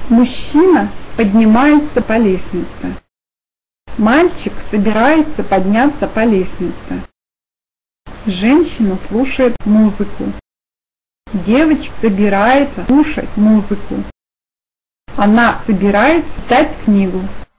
Мужчина поднимается по лестнице. Мальчик собирается подняться по лестнице. Женщина слушает музыку. Девочка собирается слушать музыку. Она собирается читать книгу.